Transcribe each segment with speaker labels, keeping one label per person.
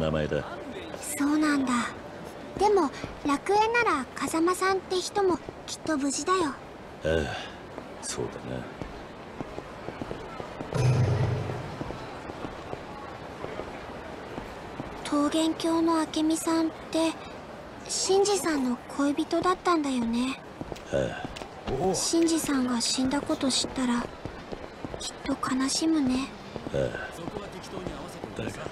Speaker 1: 名前だ。
Speaker 2: そうなんだ。でも楽園なら風間さんって人もきっと無事だよ。
Speaker 1: ああ、そうだな。
Speaker 2: 桃源郷の明美さんって真司さんの恋人だったんだよね。
Speaker 1: ああ、
Speaker 2: 真司さんが死んだこと知ったらきっと悲しむね。
Speaker 1: ああ、だが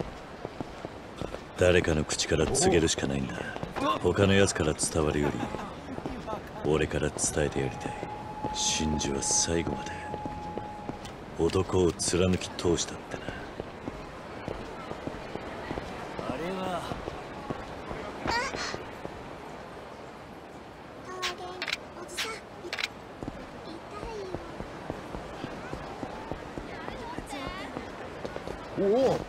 Speaker 1: 誰かの口から告げるしかないんだ。他のやつから伝わるより俺から伝えてやりたい。真珠は最後まで男を貫き通したってな。
Speaker 2: 桃源おじさん痛いよ。
Speaker 3: おお。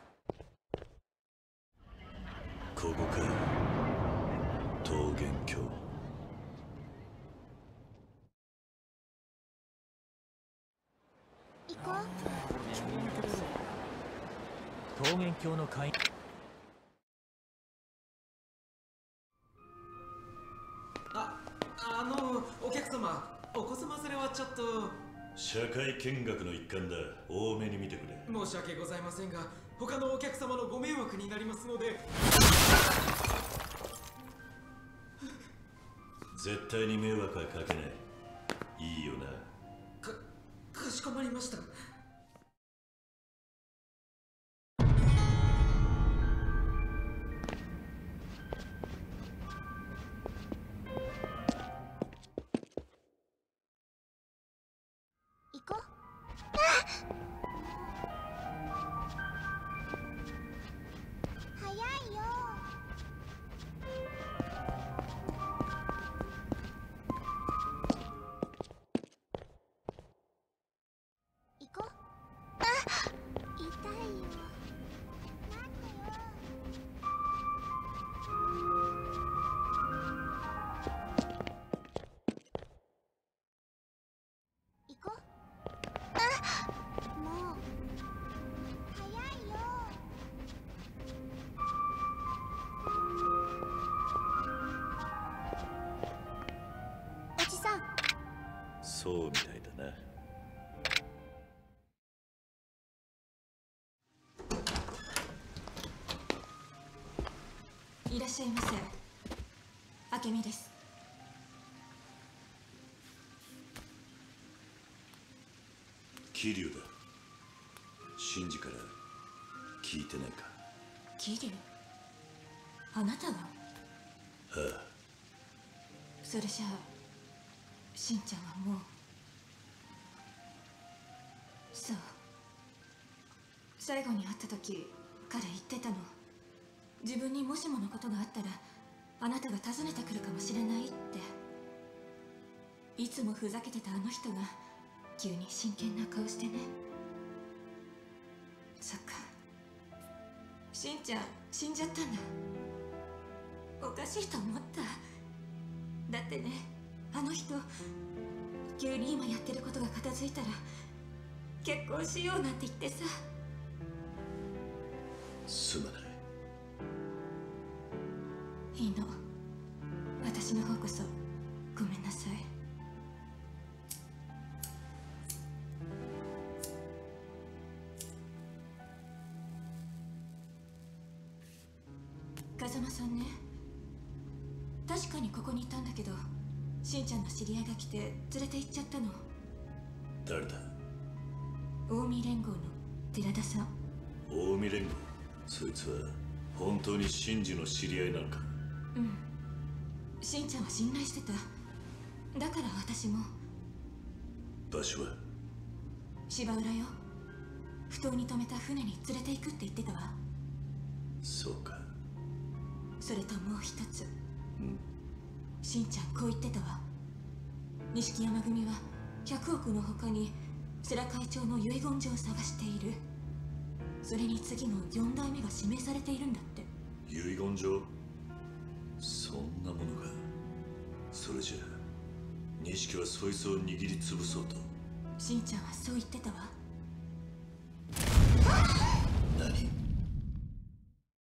Speaker 1: ここか、桃源郷。
Speaker 2: 行こう。
Speaker 4: 桃源郷の会員。
Speaker 5: お客様、お子様連れはちょっと。
Speaker 1: 社会見学の一環だ。多めに見てくれ。
Speaker 5: 申し訳ございませんが、他のお客様のご迷惑になりますので。
Speaker 1: 絶対に迷惑はかけない。いいよな。
Speaker 5: かしこまりました。
Speaker 2: 行こう。早いよ。行こう。痛いよ。待ってよ。行こう。もう早いよ。おじさん。
Speaker 1: そうみたいだな。
Speaker 6: いらっしゃいませ。明美です。
Speaker 1: 桐生だ。真司から聞いてないか。
Speaker 6: 桐生、あなたが？
Speaker 1: ああ、
Speaker 6: それじゃあしんちゃんはもう。そう、最後に会った時彼言ってたの。自分にもしものことがあったらあなたが訪ねてくるかもしれないって。いつもふざけてたあの人が急に真剣な顔してね。そっか、しんちゃん死んじゃったんだ。おかしいと思った。だってね、あの人急に今やってることが片付いたら結婚しようなんて言ってさ。
Speaker 1: すまない。
Speaker 6: いいの、私の方こそごめんなさい。風間さんね、確かにここにいたんだけどしんちゃんの知り合いが来て連れて行っちゃったの。
Speaker 1: 誰だ？
Speaker 6: 近江連合の寺田さん。
Speaker 1: 近江連合。そいつは本当に真司の知り合いなのか？
Speaker 6: うん、しんちゃんは信頼してた。だから私も。
Speaker 1: 場所は？
Speaker 6: 芝浦よ。埠頭に止めた船に連れて行くって言ってたわ。
Speaker 1: そうか。
Speaker 6: それともう一つ。
Speaker 1: ん？
Speaker 6: しんちゃんこう言ってたわ。錦山組は100億の他に世良会長の遺言状を探している。それに次の4代目が指名されているんだって。
Speaker 1: 遺言状？そんなものが。それじゃあ錦はそいつを握りつぶそうと。
Speaker 6: しんちゃんはそう言ってたわ。
Speaker 1: 何？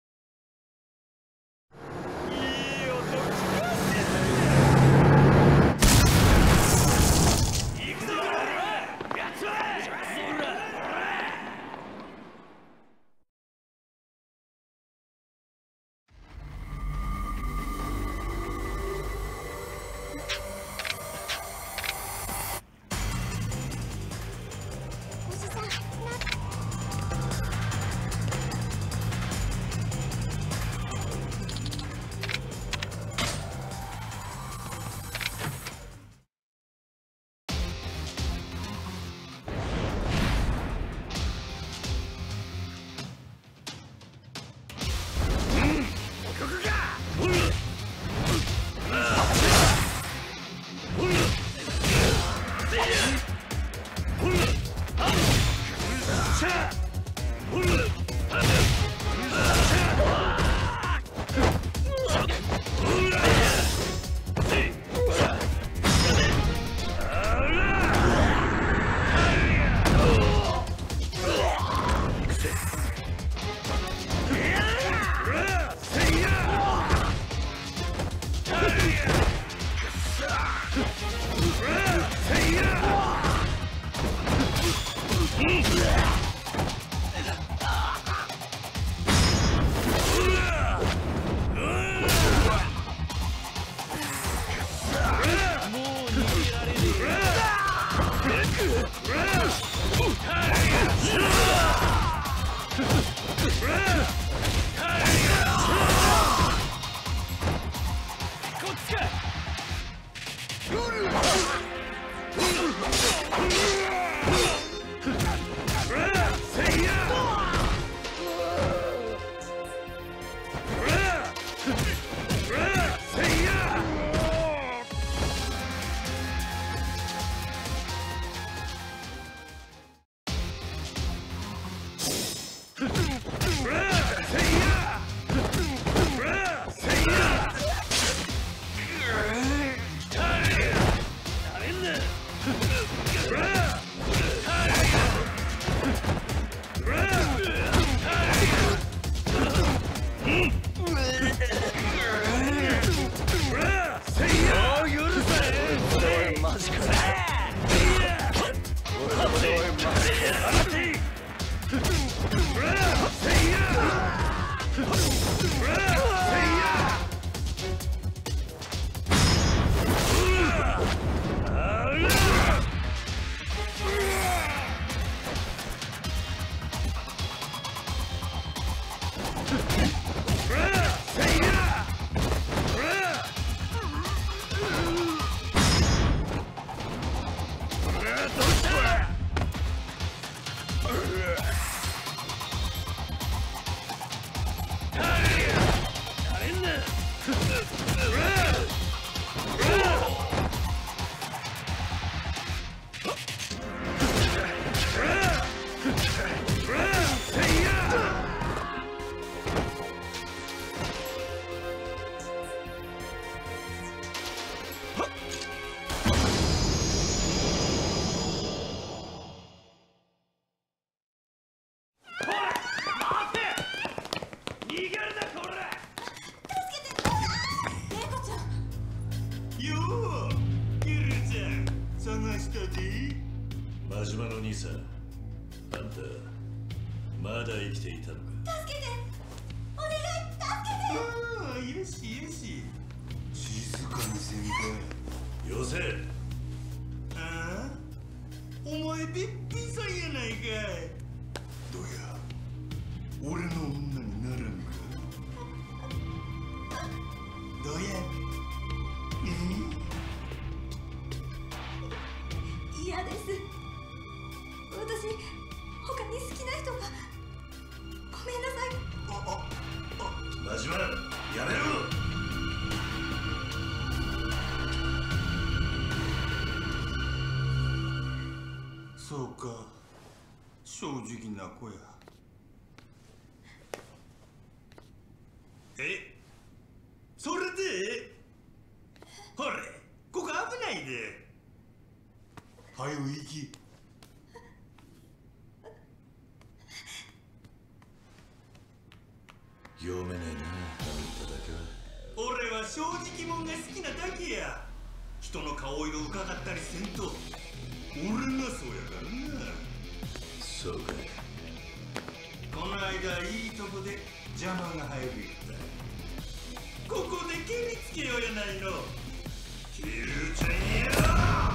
Speaker 1: 真島の兄さん、あんたまだ生きていたのか。
Speaker 6: 助けて、お願い、助けて。
Speaker 3: ああ、よしよし、静かにせんか。
Speaker 1: よせ。
Speaker 3: ああ、お前べっぴんさんやないかい。どや、俺の女にならんか。どや、
Speaker 6: 嫌です。私、他に好きな人が。ごめんなさい。
Speaker 1: 真島、やめろ。
Speaker 3: そうか、正直な子や。それでほれ、ここ危ないで。はよ行き。
Speaker 1: 読めねえな、あんただけは。
Speaker 3: 俺は正直者が好きなだけや。人の顔色伺ったりせんと。俺がそうやからな。
Speaker 1: そうか。
Speaker 3: この間いいとこで邪魔が入る言った。ここで蹴りつけようやないの。キルちゃんや。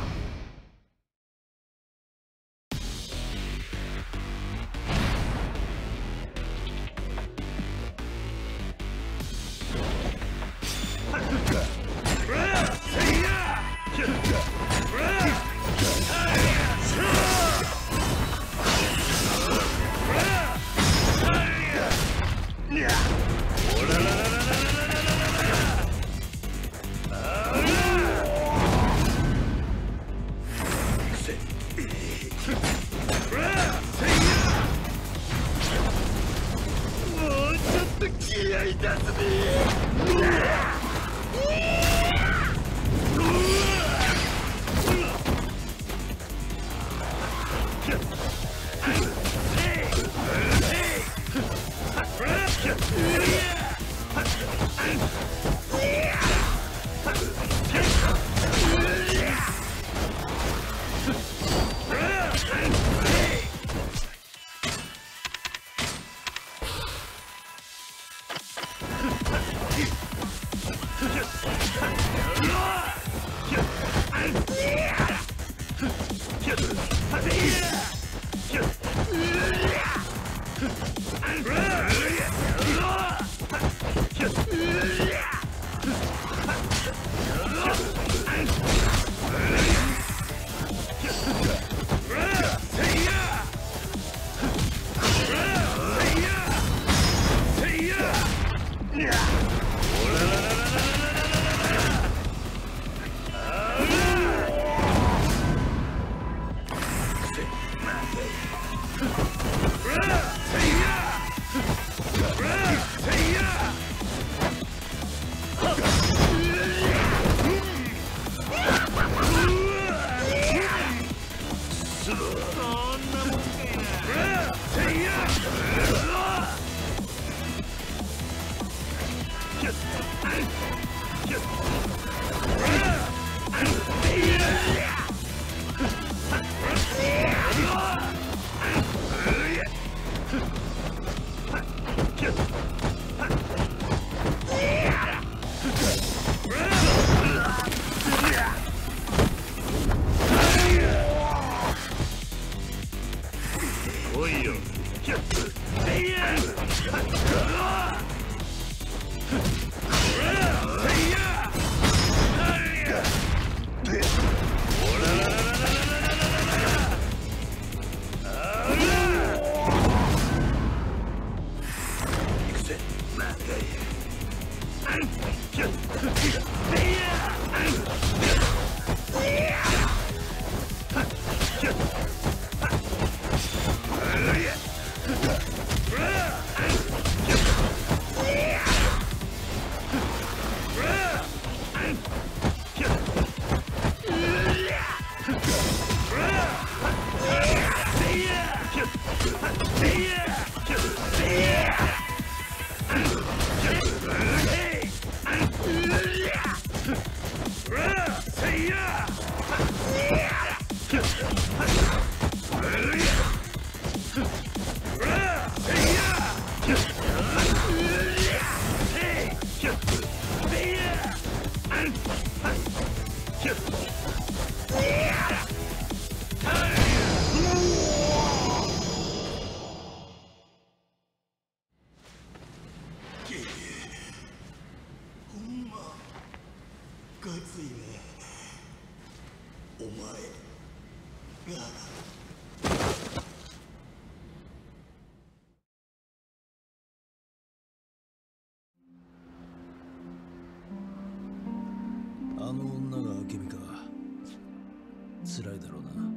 Speaker 7: あの女が明美か。辛いだろうな。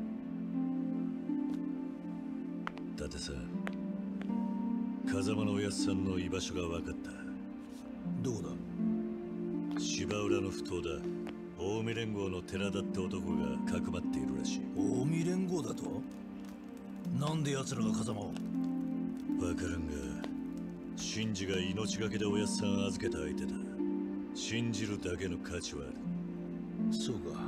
Speaker 1: 伊達さん、風間のおやっさんの居場所が分かった。
Speaker 7: どこだ？
Speaker 1: 芝浦の埠頭だ。近江連合の寺田って男がかくまっているらしい。
Speaker 7: 近江連合だと？なんで奴らが風間を？
Speaker 1: 分からんが、シンジが命がけでおやっさん預けた相手だ。信じるだけの価値はある。
Speaker 7: そうか。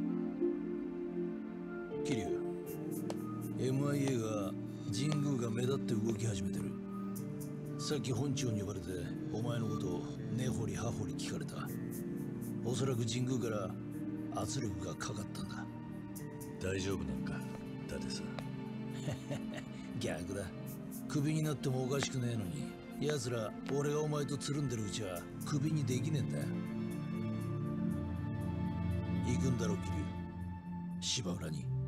Speaker 7: 桐生、MIA が神宮が目立って動き始めてる。さっき本庁に呼ばれてお前のことを根掘り葉掘り聞かれた。おそらく神宮から圧力がかかったんだ。
Speaker 1: 大丈夫なんか、伊達さん。
Speaker 7: 逆だ。クビになってもおかしくねえのに、奴ら俺がお前とつるんでるうちはクビにできねえんだよ。行くんだろ、桐生。芝浦に。